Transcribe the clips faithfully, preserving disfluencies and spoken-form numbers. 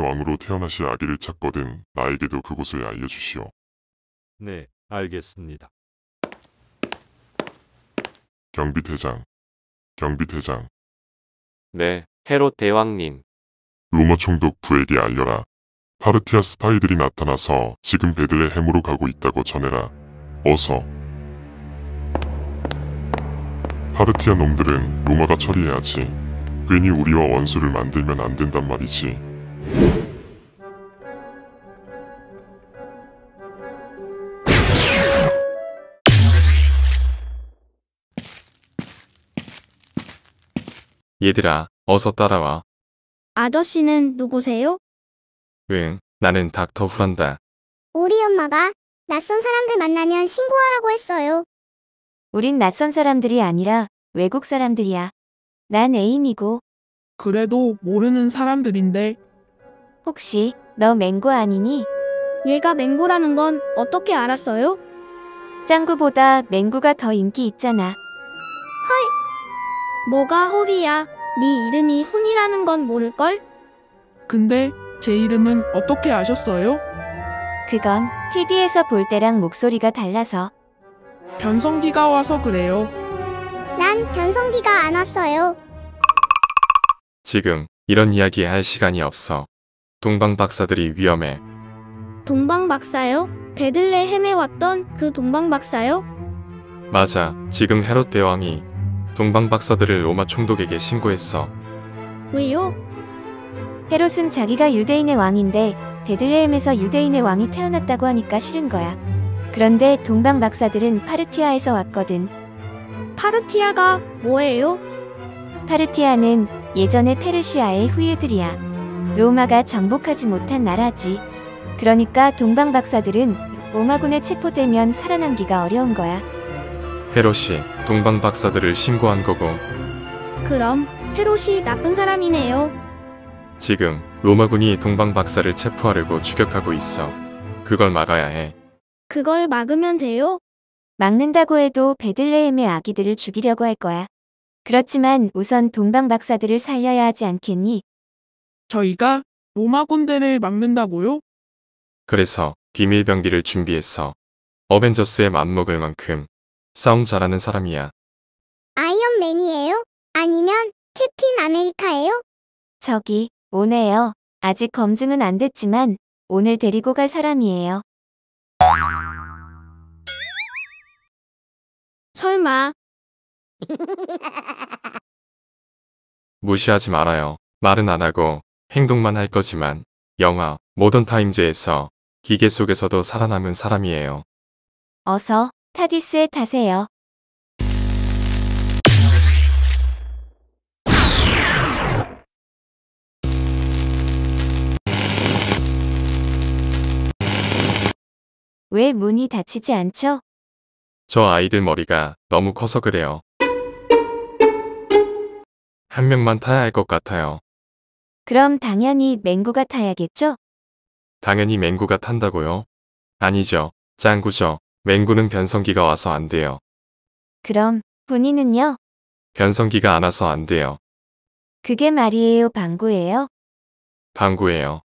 왕으로 태어나실 아기를 찾거든 나에게도 그곳을 알려주시오. 네, 알겠습니다. 경비대장, 경비대장, 네, 헤롯 대왕님. 로마 총독 부에게 알려라. 파르티아 스파이들이 나타나서 지금 베들레헴으로 가고 있다고 전해라. 어서. 파르티아 놈들은 로마가 처리해야지. 괜히 우리와 원수를 만들면 안 된단 말이지. 얘들아, 어서 따라와. 아저씨는 누구세요? 응, 나는 닥터 후란다. 우리 엄마가 낯선 사람들 만나면 신고하라고 했어요. 우린 낯선 사람들이 아니라 외국 사람들이야. 난 에임이고. 그래도 모르는 사람들인데. 혹시 너 맹구 아니니? 얘가 맹구라는 건 어떻게 알았어요? 짱구보다 맹구가 더 인기 있잖아. 뭐가 홀이야? 네 이름이 훈이라는 건 모를걸? 근데 제 이름은 어떻게 아셨어요? 그건 티비에서 볼 때랑 목소리가 달라서. 변성기가 와서 그래요. 난 변성기가 안 왔어요. 지금 이런 이야기 할 시간이 없어. 동방 박사들이 위험해. 동방 박사요? 베들레헴에 왔던 그 동방 박사요? 맞아, 지금 헤롯 대왕이 동방 박사들을 로마 총독에게 신고했어. 왜요? 헤롯은 자기가 유대인의 왕인데 베들레헴에서 유대인의 왕이 태어났다고 하니까 싫은 거야. 그런데 동방 박사들은 파르티아에서 왔거든. 파르티아가 뭐예요? 파르티아는 예전의 페르시아의 후예들이야. 로마가 정복하지 못한 나라지. 그러니까 동방 박사들은 로마군에 체포되면 살아남기가 어려운 거야. 헤롯이 동방 박사들을 신고한 거고, 그럼 헤롯이 나쁜 사람이네요. 지금 로마군이 동방 박사를 체포하려고 추격하고 있어. 그걸 막아야 해. 그걸 막으면 돼요? 막는다고 해도 베들레헴의 아기들을 죽이려고 할 거야. 그렇지만 우선 동방 박사들을 살려야 하지 않겠니? 저희가 로마 군대를 막는다고요? 그래서 비밀병기를 준비했어. 어벤져스에 맞먹을 만큼 싸움 잘하는 사람이야. 아이언맨이에요? 아니면 캡틴 아메리카예요? 저기 오네요. 아직 검증은 안 됐지만 오늘 데리고 갈 사람이에요. 설마 무시하지 말아요. 말은 안 하고 행동만 할 거지만 영화 모던 타임즈에서 기계 속에서도 살아남은 사람이에요. 어서 타디스에 타세요. 왜 문이 닫히지 않죠? 저 아이들 머리가 너무 커서 그래요. 한 명만 타야 할 것 같아요. 그럼 당연히 맹구가 타야겠죠? 당연히 맹구가 탄다고요? 아니죠. 짱구죠. 맹구는 변성기가 와서 안 돼요. 그럼 본인은요? 변성기가 안 와서 안 돼요. 그게 말이에요, 방구예요? 방구예요.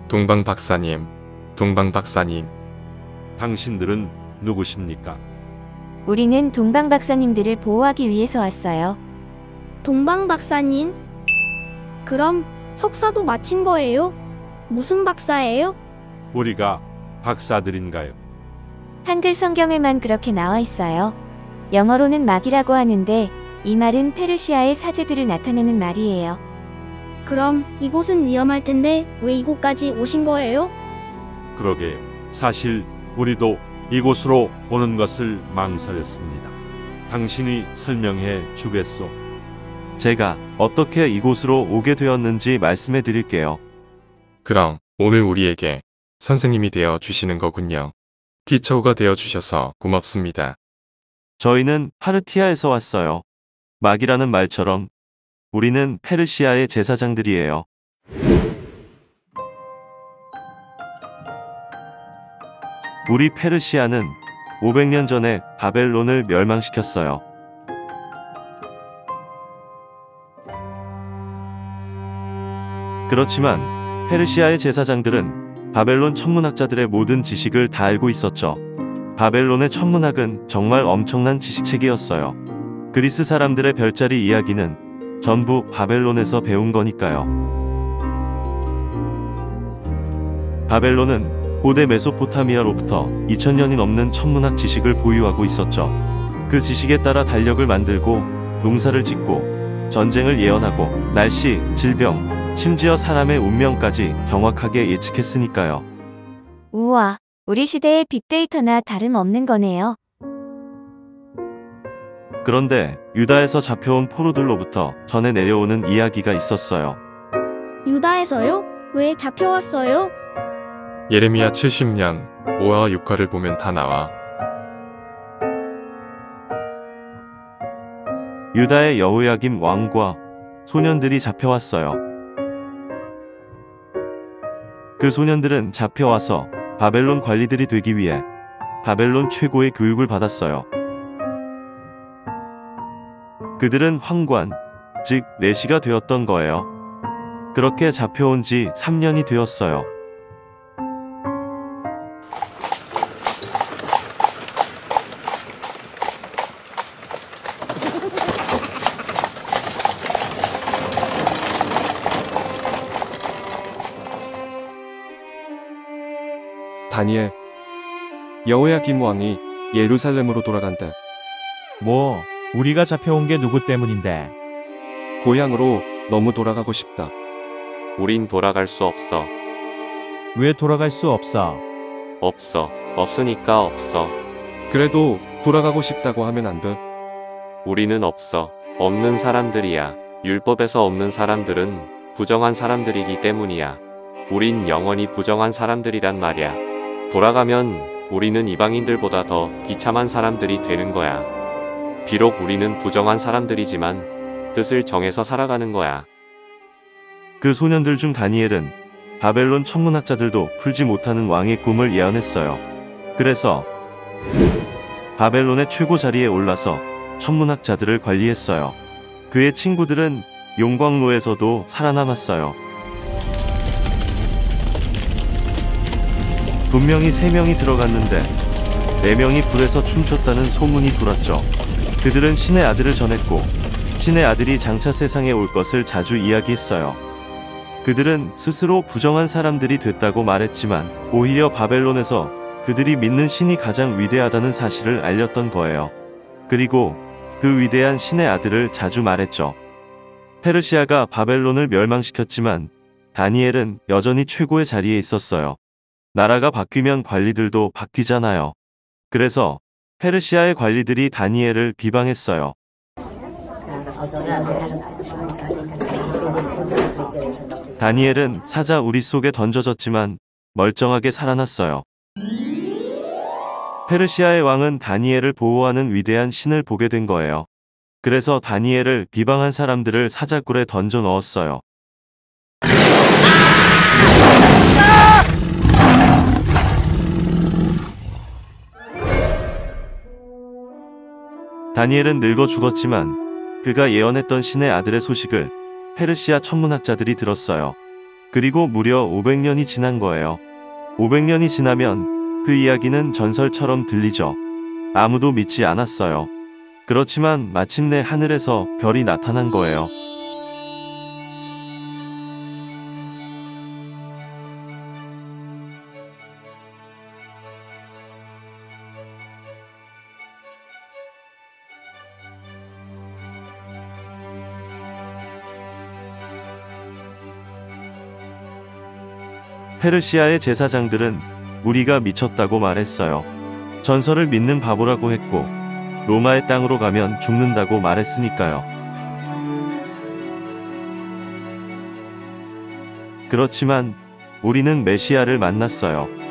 동방 박사님, 동방 박사님. 당신들은 누구십니까? 우리는 동방 박사님들을 보호하기 위해서 왔어요. 동방 박사님? 그럼 석사도 마친 거예요? 무슨 박사예요? 우리가 박사들인가요? 한글 성경에만 그렇게 나와 있어요. 영어로는 막이라고 하는데 이 말은 페르시아의 사제들을 나타내는 말이에요. 그럼 이곳은 위험할 텐데 왜 이곳까지 오신 거예요? 그러게요. 사실 우리도 이곳으로 오는 것을 망설였습니다. 당신이 설명해 주겠소? 제가 어떻게 이곳으로 오게 되었는지 말씀해 드릴게요. 그럼 오늘 우리에게 선생님이 되어 주시는 거군요. 티처가 되어 주셔서 고맙습니다. 저희는 파르티아에서 왔어요. 막이라는 말처럼 우리는 페르시아의 제사장들이에요. 우리 페르시아는 오백 년 전에 바벨론을 멸망시켰어요. 그렇지만 페르시아의 제사장들은 바벨론 천문학자들의 모든 지식을 다 알고 있었죠. 바벨론의 천문학은 정말 엄청난 지식체계였어요. 그리스 사람들의 별자리 이야기는 전부 바벨론에서 배운 거니까요. 바벨론은 고대 메소포타미아로부터 이천 년이 넘는 천문학 지식을 보유하고 있었죠. 그 지식에 따라 달력을 만들고 농사를 짓고 전쟁을 예언하고 날씨, 질병, 심지어 사람의 운명까지 정확하게 예측했으니까요. 우와, 우리 시대의 빅데이터나 다름없는 거네요. 그런데 유다에서 잡혀온 포로들로부터 전해 내려오는 이야기가 있었어요. 유다에서요? 왜 잡혀왔어요? 예레미야 칠십 년 오와 육화를 보면 다 나와. 유다의 여호야김 왕과 소년들이 잡혀왔어요. 그 소년들은 잡혀와서 바벨론 관리들이 되기 위해 바벨론 최고의 교육을 받았어요. 그들은 황관, 즉 내시가 되었던 거예요. 그렇게 잡혀온 지 삼 년이 되었어요. 다니엘, 여호야김 왕이 예루살렘으로 돌아간다. 뭐, 우리가 잡혀온 게 누구 때문인데? 고향으로 너무 돌아가고 싶다. 우린 돌아갈 수 없어. 왜 돌아갈 수 없어? 없어. 없으니까 없어. 그래도 돌아가고 싶다고 하면 안 돼. 우리는 없어. 없는 사람들이야. 율법에서 없는 사람들은 부정한 사람들이기 때문이야. 우린 영원히 부정한 사람들이란 말이야. 돌아가면 우리는 이방인들보다 더 비참한 사람들이 되는 거야. 비록 우리는 부정한 사람들이지만 뜻을 정해서 살아가는 거야. 그 소년들 중 다니엘은 바벨론 천문학자들도 풀지 못하는 왕의 꿈을 예언했어요. 그래서 바벨론의 최고 자리에 올라서 천문학자들을 관리했어요. 그의 친구들은 용광로에서도 살아남았어요. 분명히 세 명이 들어갔는데 네 명이 불에서 춤췄다는 소문이 돌았죠. 그들은 신의 아들을 전했고 신의 아들이 장차 세상에 올 것을 자주 이야기했어요. 그들은 스스로 부정한 사람들이 됐다고 말했지만 오히려 바벨론에서 그들이 믿는 신이 가장 위대하다는 사실을 알렸던 거예요. 그리고 그 위대한 신의 아들을 자주 말했죠. 페르시아가 바벨론을 멸망시켰지만 다니엘은 여전히 최고의 자리에 있었어요. 나라가 바뀌면 관리들도 바뀌잖아요. 그래서 페르시아의 관리들이 다니엘을 비방했어요. 다니엘은 사자 우리 속에 던져졌지만 멀쩡하게 살아났어요. 페르시아의 왕은 다니엘을 보호하는 위대한 신을 보게 된 거예요. 그래서 다니엘을 비방한 사람들을 사자굴에 던져 넣었어요. 다니엘은 늙어 죽었지만 그가 예언했던 신의 아들의 소식을 페르시아 천문학자들이 들었어요. 그리고 무려 오백 년이 지난 거예요. 오백 년이 지나면 그 이야기는 전설처럼 들리죠. 아무도 믿지 않았어요. 그렇지만 마침내 하늘에서 별이 나타난 거예요. 페르시아의 제사장들은 우리가 미쳤다고 말했어요. 전설을 믿는 바보라고 했고 로마의 땅으로 가면 죽는다고 말했으니까요. 그렇지만 우리는 메시아를 만났어요.